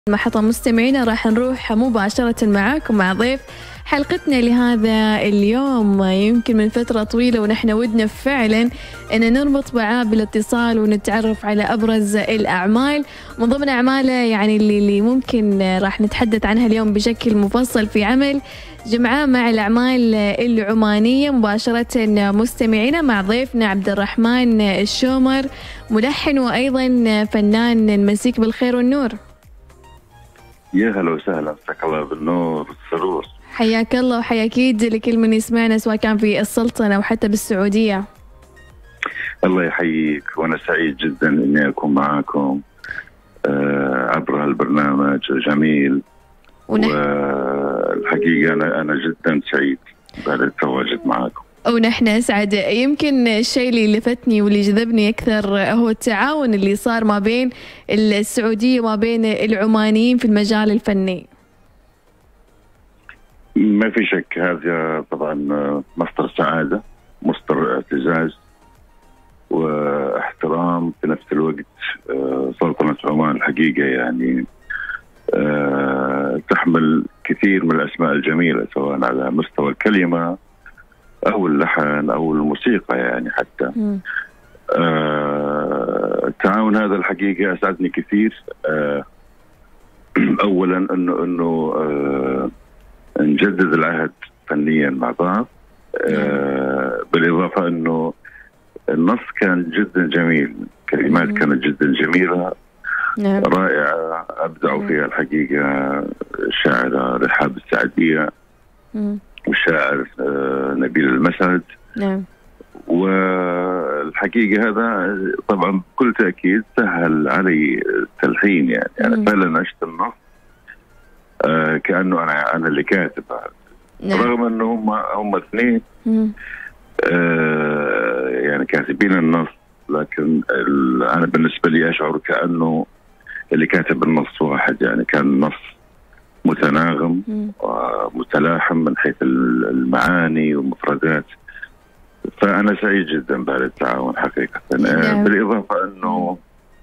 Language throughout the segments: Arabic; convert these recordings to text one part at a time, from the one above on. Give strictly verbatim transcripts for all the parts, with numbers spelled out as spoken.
محطة مستمعينا راح نروح مباشرة معاكم مع ضيف حلقتنا لهذا اليوم. يمكن من فترة طويلة ونحن ودنا فعلا أن نربط معاه بالاتصال ونتعرف على أبرز الأعمال. من ضمن أعماله يعني اللي, اللي ممكن راح نتحدث عنها اليوم بشكل مفصل في عمل جمعة مع الأعمال العمانية. مباشرة مستمعينا مع ضيفنا عبد الرحمن الشومر، ملحن وأيضا فنان. نمسيك بالخير والنور. يا هلا وسهلا، مساك الله بالنور والسرور. حياك الله وحياك لكل من يسمعنا سواء كان في السلطنة أو حتى بالسعودية. الله يحييك، وأنا سعيد جدا إني أكون معاكم آه عبر هالبرنامج جميل. ونح... والحقيقة أنا أنا جدا سعيد بعد التواجد معاكم. ونحن أسعد. يمكن الشيء اللي لفتني واللي جذبني أكثر هو التعاون اللي صار ما بين السعودية وما بين العمانيين في المجال الفني. ما في شك، هذا طبعا مصدر سعادة، مصدر اعتزاز واحترام في نفس الوقت. سلطنة عمان الحقيقة يعني تحمل كثير من الأسماء الجميلة سواء على مستوى الكلمة أو اللحن أو الموسيقى يعني حتى. آه التعاون هذا الحقيقة أسعدني كثير. آه أولا أنه أنه آه نجدد العهد فنيا مع بعض. آه بالإضافة أنه النص كان جدا جميل، كلمات كانت جدا جميلة رائعة، أبدعوا فيها الحقيقة الشاعرة رحاب السعدية والشاعر نبيل المسعد. نعم. والحقيقة هذا طبعا بكل تأكيد سهل علي التلحين، يعني أنا يعني فعلا عشت النص آه كأنه أنا أنا اللي كاتبه. نعم. رغم أنه هم هم اثنين آه يعني كاتبين النص، لكن أنا بالنسبة لي أشعر كأنه اللي كاتب النص واحد، يعني كان النص متناغم ومتلاحم من حيث المعاني والمفردات. فأنا سعيد جدا بهذا التعاون حقيقة. نعم. بالإضافة أنه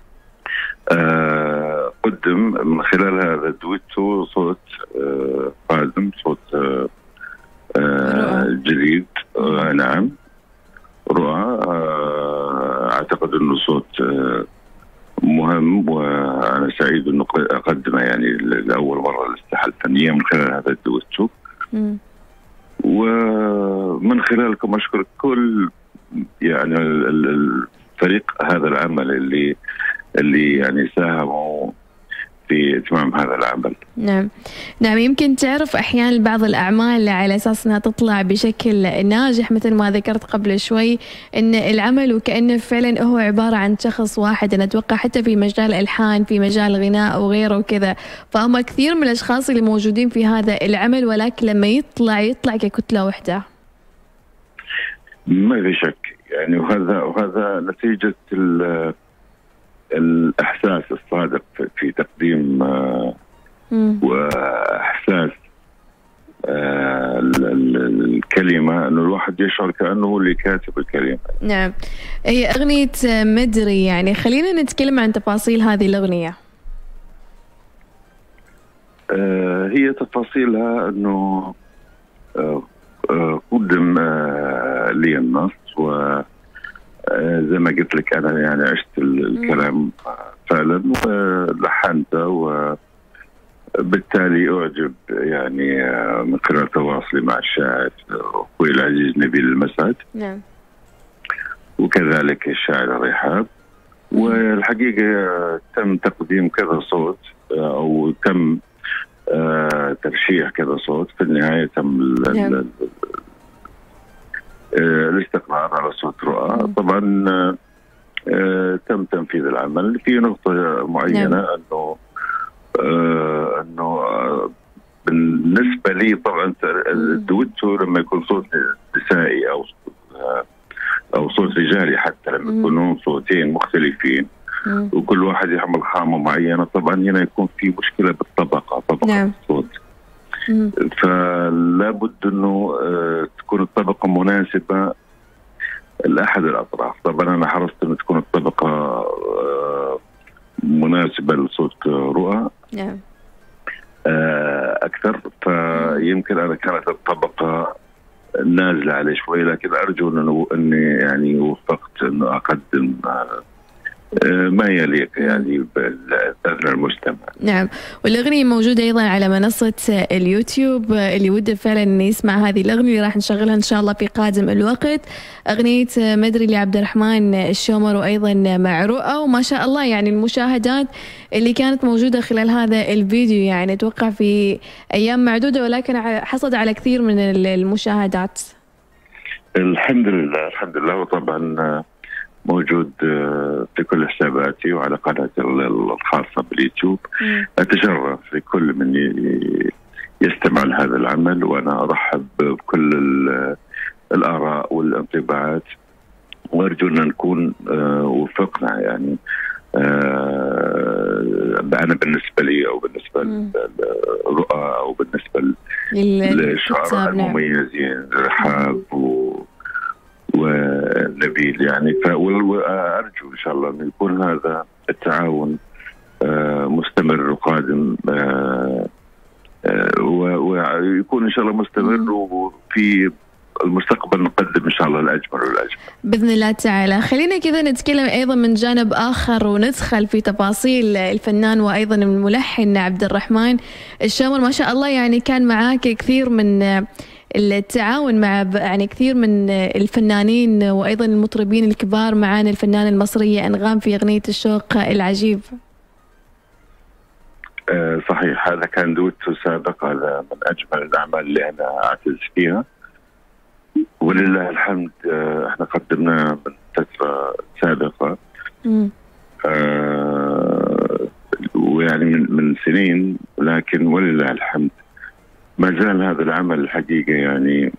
آه قدم من خلال هذا الدويتو صوت آه قادم، صوت آه آه جديد. آه نعم، رؤى. آه أعتقد أنه صوت آه مهم، وأنا سعيد أنه أقدمه يعني لأول مرة للساحة الفنية من خلال هذا الدويتو. ومن خلالكم أشكر كل يعني الفريق هذا العمل اللي اللي يعني ساهموا في إتمام هذا العمل. نعم نعم. يمكن تعرف أحيانا بعض الأعمال على أساس أنها تطلع بشكل ناجح مثل ما ذكرت قبل شوي أن العمل وكأنه فعلا هو عبارة عن شخص واحد. أنا أتوقع حتى في مجال الألحان، في مجال الغناء وغيره وكذا، فهم كثير من الأشخاص اللي موجودين في هذا العمل، ولكن لما يطلع يطلع ككتلة واحدة. ما في شك يعني، وهذا وهذا نتيجة الإحساس الصادق في تقديم آه وإحساس آه الكلمة، أنه الواحد يشعر كأنه هو اللي كاتب الكلمة. نعم. هي أغنية مدري، يعني خلينا نتكلم عن تفاصيل هذه الأغنية. آه هي تفاصيلها أنه آه آه قدم آه لي النص، و زي ما قلت لك أنا يعني عشت الكلام فعلا ولحنته، وبالتالي أعجب يعني من خلال تواصلي مع الشاعر أخوي العزيز نبيل المسعد. نعم. وكذلك الشاعر رحاب. والحقيقة تم تقديم كذا صوت أو تم ترشيح كذا صوت، في النهاية تم نعم. الاستقرار على صوت رؤى. طبعا آه تم تنفيذ العمل في نقطة معينة. نعم. أنه آه أنه آه بالنسبة لي طبعا الدويتو لما يكون صوت نسائي أو آه أو صوت رجالي، حتى لما يكونون صوتين مختلفين مم. وكل واحد يحمل خامة معينة، طبعا هنا يكون في مشكلة بالطبقة، طبقة. نعم. الصوت. فلا بد أنه آه تكون الطبقة مناسبة لأحد الأطراف. طبعا أنا حرصت أن تكون الطبقة آه مناسبة لصوت رؤى. نعم. اكثر، فيمكن انا كانت الطبقه نازله عليه شوي، لكن ارجو انه اني يعني وفقت انه اقدم ما يليق يعني باذن المستمع. نعم، والاغنيه موجوده ايضا على منصه اليوتيوب، اللي وده فعلا انه يسمع هذه الاغنيه راح نشغلها ان شاء الله في قادم الوقت. اغنيه مدري لعبد الرحمن الشومر وايضا مع رؤى، وما شاء الله يعني المشاهدات اللي كانت موجوده خلال هذا الفيديو يعني اتوقع في ايام معدوده، ولكن حصد على كثير من المشاهدات. الحمد لله الحمد لله، وطبعا موجود في كل حساباتي وعلى قناتي الخاصة باليوتيوب. أتشرف لكل من يستمع لهذا العمل، وأنا أرحب بكل الآراء والانطباعات، وأرجو أن نكون وفقنا يعني أنا بالنسبة لي أو بالنسبة للرؤى أو بالنسبة للشعراء المميزين رحاب و ونبيل يعني. فأرجو إن شاء الله أن يكون هذا التعاون مستمر وقادم، ويكون إن شاء الله مستمر، وفي المستقبل نقدم إن شاء الله الأجمل والأجمل بإذن الله تعالى. خلينا كذا نتكلم أيضا من جانب آخر وندخل في تفاصيل الفنان وأيضا الملحن عبد الرحمن الشومر. ما شاء الله يعني كان معاك كثير من التعاون مع يعني كثير من الفنانين وأيضا المطربين الكبار، معانا الفنانة المصرية أنغام في أغنية الشوق العجيب. أه صحيح، هذا كان دويتو سابق، هذا من أجمل الأعمال اللي أنا أعتز فيها، ولله الحمد. أه احنا قدمناه من فترة سابقة أه ويعني من, من سنين، لكن ولله الحمد ما زال هذا العمل الحقيقة يعني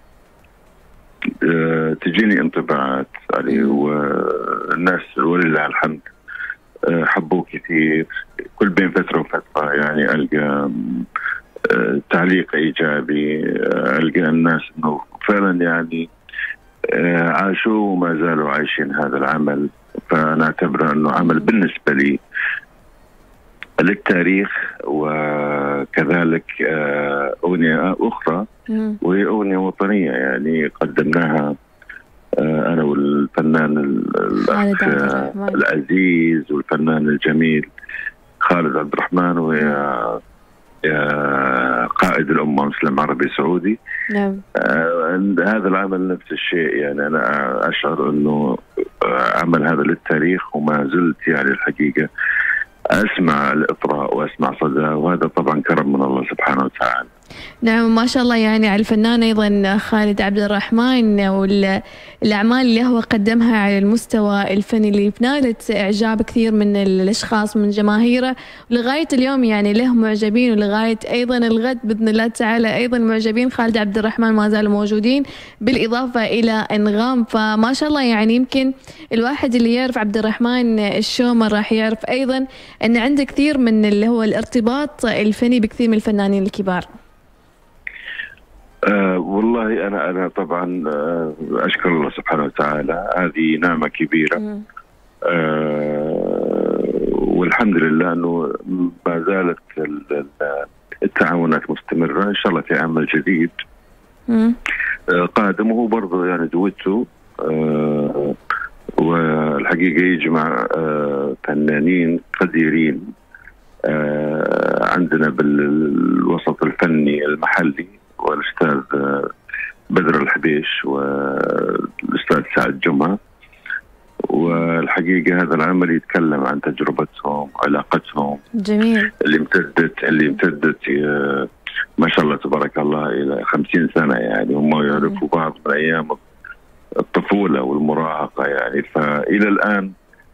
أه تجيني انطباعات عليه، والناس ولله الحمد أه حبوه كثير. كل بين فترة وفترة يعني ألقى أه تعليق إيجابي، أه ألقى الناس إنه فعلا يعني أه عاشوا وما زالوا عايشين هذا العمل. فأنا أعتبره إنه عمل بالنسبة لي للتاريخ، وكذلك أغنية أخرى وهي أغنية وطنية يعني قدمناها أنا والفنان الأخ العزيز والفنان الجميل خالد عبد الرحمن، وهي قائد الأمة مسلم عربي سعودي. نعم. هذا العمل نفس الشيء يعني، أنا أشعر أنه عمل هذا للتاريخ، وما زلت يعني الحقيقة أسمع الإطراء وأسمع صدى، وهذا طبعا كرم من الله سبحانه وتعالى. نعم، ما شاء الله يعني على الفنان أيضا خالد عبد الرحمن والأعمال اللي هو قدمها على المستوى الفني اللي نالت إعجاب كثير من الأشخاص من جماهيره، ولغاية اليوم يعني له معجبين، ولغاية أيضا الغد بإذن الله تعالى أيضا معجبين خالد عبد الرحمن ما زالوا موجودين، بالإضافة إلى أنغام. فما شاء الله يعني يمكن الواحد اللي يعرف عبد الرحمن الشومر راح يعرف أيضا أن عنده كثير من اللي هو الارتباط الفني بكثير من الفنانين الكبار. آه والله أنا أنا طبعا آه أشكر الله سبحانه وتعالى، هذه نعمة كبيرة. آه والحمد لله أنه ما زالت التعاونات مستمرة. إن شاء الله في عمل جديد آه قادم، وهو برضه يعني دويتو آه والحقيقة يجمع آه فنانين قديرين آه عندنا بالوسط الفني المحلي، والأستاذ بدر الحبيش والأستاذ سعد جمعة. والحقيقة هذا العمل يتكلم عن تجربتهم وعلاقتهم جميل اللي امتدت اللي امتدت ما شاء الله تبارك الله إلى خمسين سنة يعني. هم يعرفوا بعض من أيام الطفولة والمراهقة يعني، فإلى الآن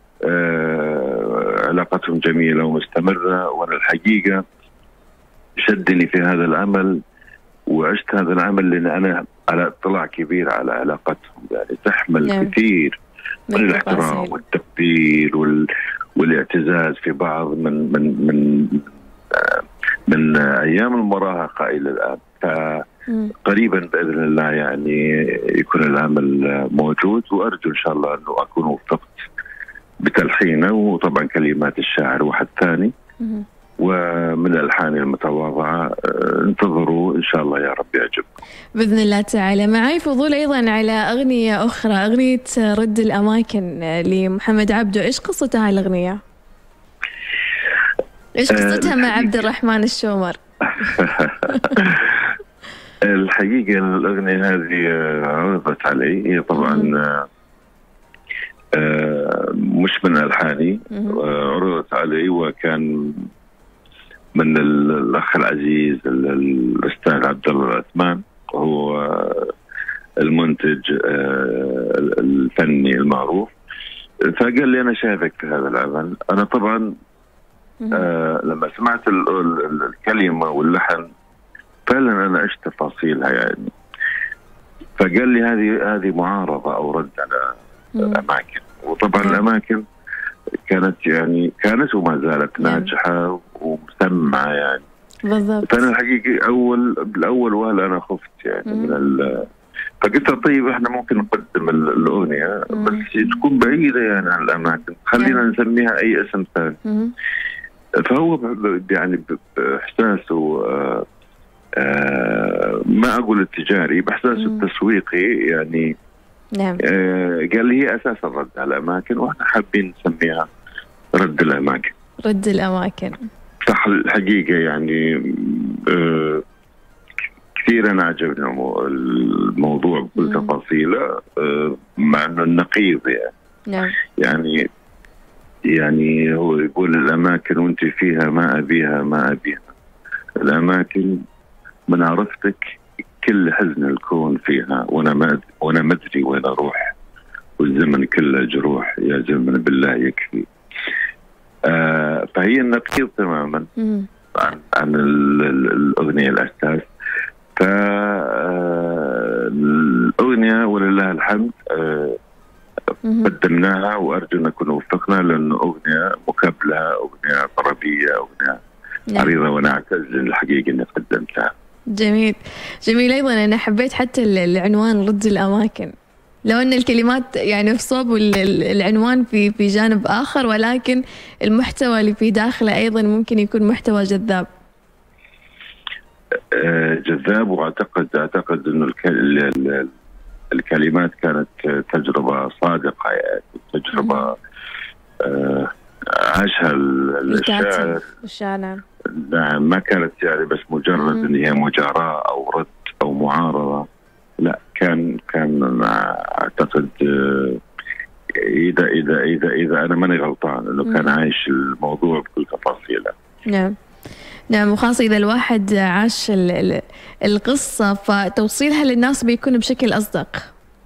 علاقتهم جميلة ومستمرة. وأنا الحقيقة شدني في هذا العمل وعشت هذا العمل لأن أنا على اطلاع كبير على علاقتهم يعني، تحمل نعم. كثير من الاحترام والتقدير وال... والاعتزاز في بعض من من من من أيام المراهقة إلى الآن. فقريبا بإذن الله يعني يكون العمل موجود، وأرجو إن شاء الله أنه أكون وفقت بتلحينه، وطبعا كلمات الشاعر واحد ثاني ومن الألحان المتواضعة. انتظروا إن شاء الله يا رب يعجبكم بإذن الله تعالى. معي فضول أيضا على أغنية أخرى، أغنية رد الأماكن لمحمد عبده، إيش قصتها الأغنية؟ إيش قصتها مع عبد الرحمن الشومر؟ الحقيقة الأغنية هذه عرضت علي، هي طبعا مش من ألحاني، عرضت علي وكان من الأخ العزيز الأستاذ عبد الله العثمان، وهو المنتج الفني المعروف. فقال لي أنا شايفك في هذا العمل. أنا طبعا آه لما سمعت الكلمة واللحن فعلا أنا عشت تفاصيلها يعني. فقال لي هذه هذه معارضة أو رد على الأماكن، وطبعا الأماكن كانت يعني كانت وما زالت ناجحة ومسمعة يعني بالضبط. فأنا الحقيقة أول بالأول وهلا أنا خفت يعني من ال فقلت طيب احنا ممكن نقدم الأغنية بس تكون بعيدة يعني عن الأماكن، خلينا نسميها أي اسم ثاني. فهو يعني بإحساسه آه آه ما أقول التجاري، بإحساسه التسويقي يعني. نعم. آه قال لي هي أساس الرد على الأماكن وإحنا حابين نسميها رد الأماكن. رد الأماكن صح. الحقيقة يعني آه كثير أنا عجبني الموضوع بكل تفاصيله، آه مع أنه النقيض يعني. نعم. يعني يعني هو يقول الأماكن وأنت فيها ما أبيها ما أبيها، الأماكن من عرفتك كل حزن الكون فيها، وأنا ما وأنا ما أدري وين أروح، والزمن كله جروح، يا زمن بالله يكفي. آه فهي النقيض تماما عن, عن الأغنية الأساس. فالأغنية ولله الحمد آه قدمناها، وأرجو أن نكون وفقنا، لأنه أغنية مكبلة، أغنية طربية، أغنية نعم. عريضة، وأنا أعتز الحقيقة أني قدمتها. جميل جميل. أيضا أنا حبيت حتى العنوان رد الأماكن، لو أن الكلمات يعني في صوب العنوان في في جانب آخر، ولكن المحتوى اللي في داخله أيضا ممكن يكون محتوى جذاب. جذاب، وأعتقد أعتقد إنه الكلمات كانت تجربة صادقة يعني، تجربة آه عاشها الشاعر. الشاعر نعم، ما كانت يعني بس مجرد إن هي مجاراة أو رد أو معارضة، لا، كان كان أعتقد آه إذا إذا إذا إذا أنا ماني غلطان إنه كان عايش الموضوع بكل تفاصيله. نعم نعم، وخاصة إذا الواحد عاش القصة فتوصيلها للناس بيكون بشكل أصدق.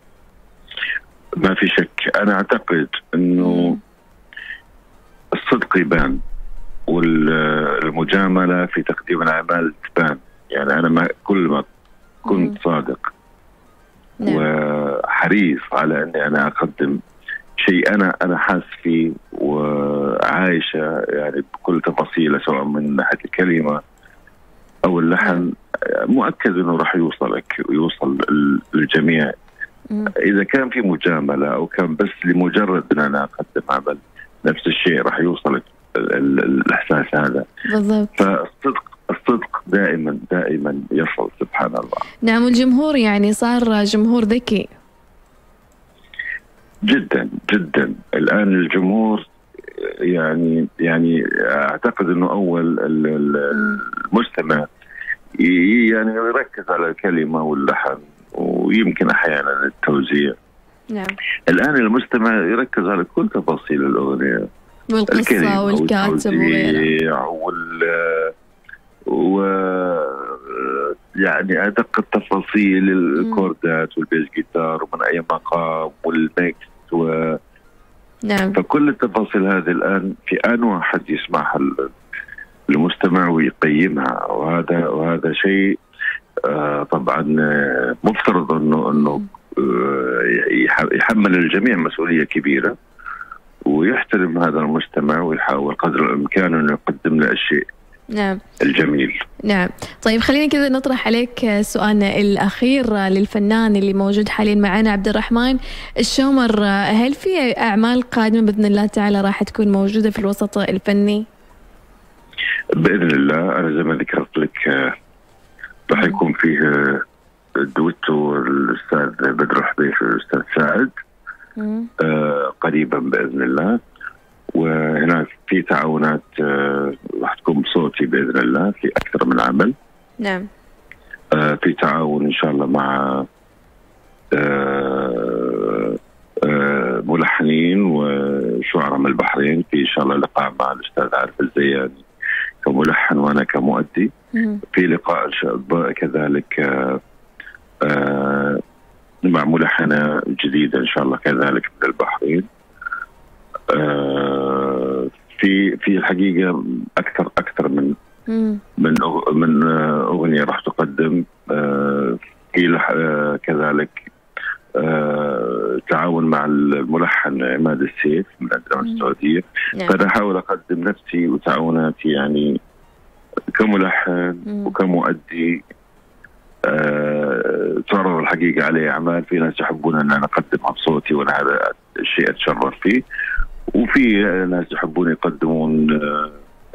ما في شك. أنا أعتقد أنه الصدق يبان، والمجاملة في تقديم الأعمال تبان. يعني أنا ما كل ما كنت صادق نعم. وحريص على أني أنا أقدم شيء أنا أنا حاس فيه وعايشة يعني بكل تفاصيله، سواء من ناحية الكلمة أو اللحن، مؤكد إنه راح يوصلك ويوصل للجميع. إذا كان في مجاملة أو كان بس لمجرد أن أنا أقدم عمل، نفس الشيء راح يوصلك الإحساس هذا. بالضبط. فالصدق الصدق دائما دائما يصل، سبحان الله. نعم، والجمهور يعني صار جمهور ذكي جدا جدا. الآن الجمهور يعني يعني أعتقد أنه أول المستمع يعني يركز على الكلمة واللحن ويمكن أحيانا التوزيع. نعم. الآن المستمع يركز على كل تفاصيل الأغنية، والقصة والكاتب وغيره، وال و يعني أدق التفاصيل، الكوردات والبيس جيتار ومن أي مقام والميكس و نعم. فكل التفاصيل هذه الآن في آن واحد يسمعها المستمع ويقيمها، وهذا وهذا شيء آه طبعا مفترض انه انه آه يحمل الجميع مسؤولية كبيرة، ويحترم هذا المستمع ويحاول قدر الامكان انه يقدم له الشيء نعم الجميل. نعم. طيب خلينا كذا نطرح عليك سؤالنا الأخير للفنان اللي موجود حاليا معنا عبد الرحمن الشومر، هل في أعمال قادمة بإذن الله تعالى راح تكون موجودة في الوسط الفني؟ باذن الله. انا زي ما ذكرت لك راح يكون فيه دويتو الاستاذ بدر حبيش والاستاذ سعد آه قريبا باذن الله. وهناك في تعاونات آه راح تكون بصوتي باذن الله في اكثر من عمل. نعم. آه في تعاون ان شاء الله مع آه آه ملحنين وشعراء من البحرين. في ان شاء الله لقاء مع الاستاذ عارف الزياني كملحن وانا كمؤدي. مم. في لقاء كذلك آه آه مع ملحنة جديدة إن شاء الله كذلك من البحرين. آه في في الحقيقة أكثر أكثر من مم. من أغ من أغنية راح تقدم. آه في آه كذلك آه تعاون مع الملحن عماد السيف من عندنا من السعودية. فأنا أحاول أقدم نفسي وتعاوناتي يعني كملحن مم. وكمؤدي. أه تعرض الحقيقة عليه أعمال في ناس يحبون أن أنا أقدمها بصوتي وأنا هذا الشيء أتشرف فيه. وفي ناس يحبون يقدمون أه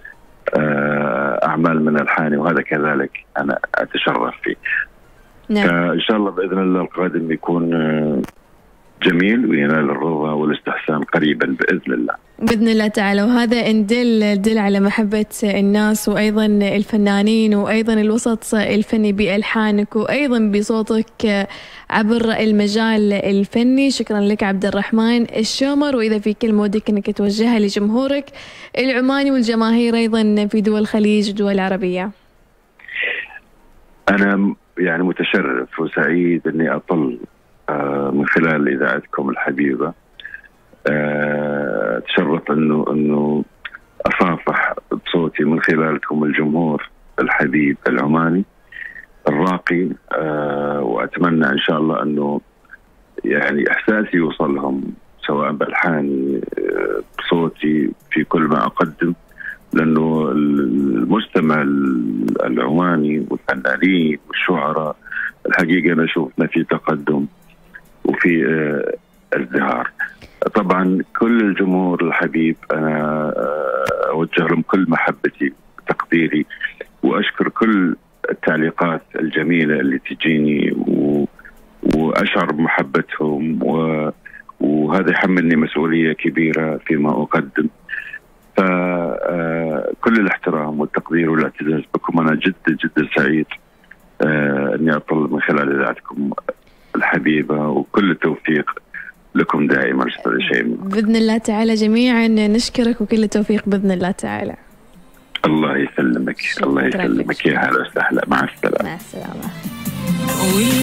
أعمال من ألحاني وهذا كذلك أنا أتشرف فيه. نعم. فإن شاء الله بإذن الله القادم يكون جميل وينال الرضا والاستحسان قريبا بإذن الله. بإذن الله تعالى. وهذا إن دل دل على محبة الناس وأيضا الفنانين وأيضا الوسط الفني بألحانك وأيضا بصوتك عبر المجال الفني. شكرا لك عبد الرحمن الشومر. وإذا في كلمة ودك أنك توجهها لجمهورك العماني والجماهير أيضا في دول الخليج والدول العربية. أنا يعني متشرف وسعيد أني أطل من خلال إذاعتكم الحبيبة. أتشرف أنه أنه أصافح بصوتي من خلالكم الجمهور الحبيب العماني الراقي. وأتمنى إن شاء الله أنه يعني إحساسي يوصل لهم سواء بألحاني بصوتي في كل ما أقدم. لأنه المستمع العماني والفنانين والشعراء الحقيقة أنا أشوف ما في تقدم وفي ازدهار. طبعا كل الجمهور الحبيب أنا أوجه لهم كل محبتي وتقديري وأشكر كل التعليقات الجميلة اللي تجيني وأشعر بمحبتهم وهذا يحملني مسؤولية كبيرة فيما أقدم. فكل الاحترام والتقدير والاعتزاز بكم. أنا جدا جدا سعيد أني أطل من خلال إذاعتكم الحبيبة وكل التوفيق لكم دائما أستاذ شيماء. بإذن الله تعالى جميعا نشكرك وكل التوفيق بإذن الله تعالى. الله يسلمك. الله يسلمك. يا هلا وسهلا. مع السلامة. مع السلامة.